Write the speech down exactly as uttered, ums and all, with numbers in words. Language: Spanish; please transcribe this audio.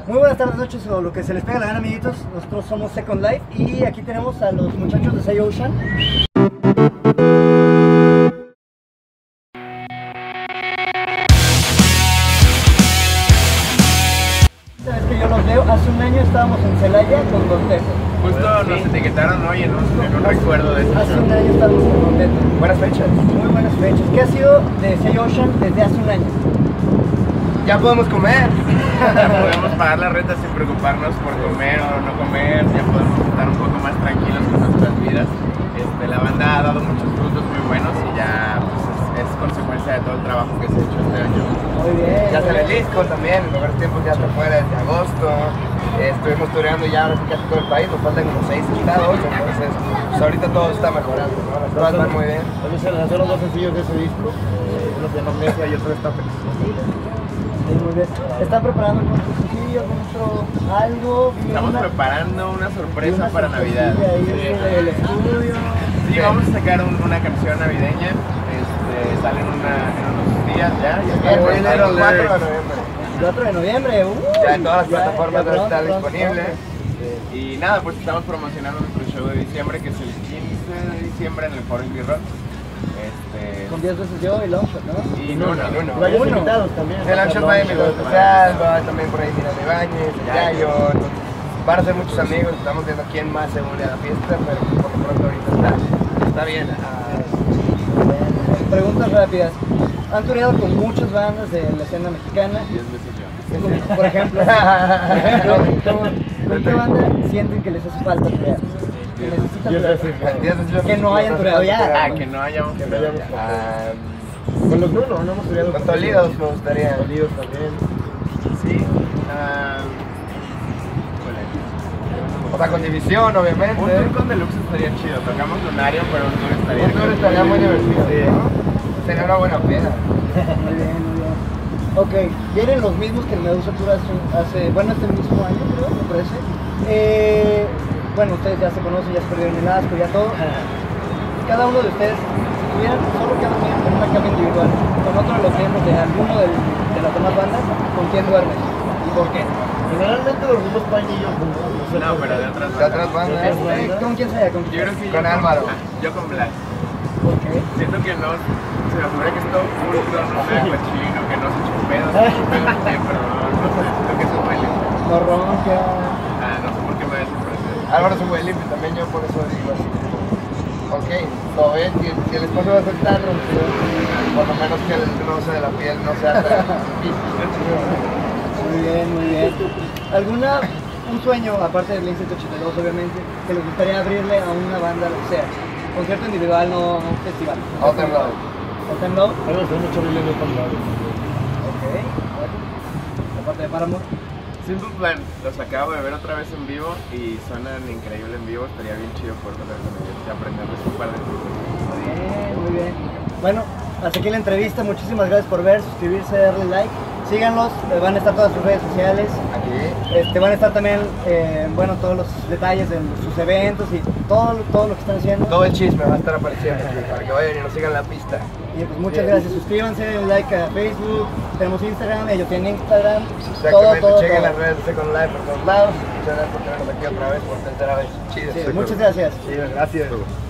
Muy buenas tardes, noches o lo que se les pega la gana, amiguitos. Nosotros somos Second Life y aquí tenemos a los muchachos de Say Ocean. Sabes que yo los veo, hace un año estábamos en Celaya con Don Teto. Justo ¿Sí? Nos etiquetaron hoy en un, en un recuerdo de este Hace show. un año estábamos con Don Teto. Buenas fechas. Muy buenas fechas. ¿Qué ha sido de Say Ocean desde hace un año? Ya podemos comer. Podemos pagar la renta sin preocuparnos por comer o no comer. Ya podemos estar un poco más tranquilos con nuestras vidas. Este, la banda ha dado muchos frutos muy buenos y ya pues, es, es consecuencia de todo el trabajo que se ha hecho este año. Muy bien. Ya sale el disco también, en lugares tiempos ya está fuera desde agosto. Eh, estuvimos tureando ya ahora sí casi todo el país, nos faltan como seis estados, entonces pues ahorita todo está mejorando, ¿no? Las cosas van muy bien. También se lanzaron dos sencillos de ese disco, eh, uno se llama Mesa y otro está feliz. Sí, muy bien. ¿Están preparando nuestro sencillo, nuestro algo? Estamos Una- preparando una sorpresa una para Navidad. sorpresilla ahí en el estudio. Sí, vamos a sacar un- una canción navideña. Este, sale en, una, en unos días ya. ya está El preparado. cuatro de noviembre. cuatro de noviembre, uh, Ya en todas las ya- plataformas ya debe estar pronto, disponible. pronto. Y nada, pues estamos promocionando nuestro show de diciembre, que es el quince de diciembre en el Foro Indie Rock. Este, Con diez veces yo y Longshot, ¿no? y no, no, no, no. Varios Uno. invitados también. El Ancho va en mi especial, va también por ahí Mira Ibáñez, el Yayo, entonces van a ser muchos amigos, estamos viendo quién más se une a la fiesta, pero por lo pronto ahorita está, está bien. Ah, Preguntas rápidas. Han tureado con muchas bandas de la escena mexicana. diez veces yo. Por ejemplo, por ejemplo, ¿con, con qué banda sienten que les hace falta turear? Que necesitan Diez turear. veces. diez veces Que no hayan tureado ya. Ah, que no hayamos Que no hayamos Ah, Con los Bruno, no hemos estudiado con Tolidos me gustaría. Tolidos también. Sí. ah, híjole. O sea, con División, obviamente. Un tour con Deluxe estaría chido. Tocamos Lunario, pero un tour estaría Un tour estaría muy divertido. Sí. ¿no? Sería una buena pena. Muy bien, muy bien. Ok, vienen los mismos que el Medusa Tour hace, hace, bueno, este mismo año, creo, me parece. Eh, bueno, ustedes ya se conocen, ya se perdieron el asco, ya todo. Cada uno de ustedes, si tuvieran solo cada miembro en una cama individual, con otro de los miembros de alguno del, de las demás bandas, ¿con quién duermen? ¿Y por qué? Generalmente dormimos Pain y yo juntos. No, pero de otras De otras bandas. bandas. Eh, ¿Con quién sería? ¿Con Yo quién? creo que Con yo Álvaro. ah, yo con Black. ¿Por qué? Siento que no se me ocurre que es todo pulcro, no sea cochino, que no se eche pedos, se eche pedos siempre, pero no sé, siento que eso huele. No ronca. Ah, no sé por qué me da esa impresión. Álvaro es un buen limpio, también yo por eso digo así. Ok, todo bien, si, si el espacio va a ser tan rompido, por lo menos que el roce de la piel no sea tan Muy bien, muy bien. ¿Alguna, un sueño, aparte del Blink ciento ochenta y dos obviamente, que les gustaría abrirle a una banda, lo que sea? Concierto individual, no no un festival. Open Road. Open Low. A mí me gusta mucho Billy en el condado. Ok, bueno. Aparte de Paramore. Simple Plan, los acabo de ver otra vez en vivo y suenan increíble en vivo, estaría bien chido poder tocar con ellos y aprenderles un par de cosas. Muy bien, muy bien. Bueno, hasta aquí la entrevista. Muchísimas gracias por ver, suscribirse, darle like. Síganlos, eh, van a estar todas sus redes sociales. Aquí. Este, van a estar también, eh, bueno, todos los detalles de sus eventos y todo, todo lo que están haciendo. Todo el chisme va a estar apareciendo aquí para que vayan y nos sigan la pista. Y pues muchas gracias, suscríbanse, denle like a Facebook, tenemos Instagram, ellos tienen Instagram, todo, Exactamente, todo, chequen todo. las redes de Second Life por todos lados. Muchas gracias por tenernos aquí otra vez por tercera vez. Chido. Sí, muchas gracias. Sí, gracias.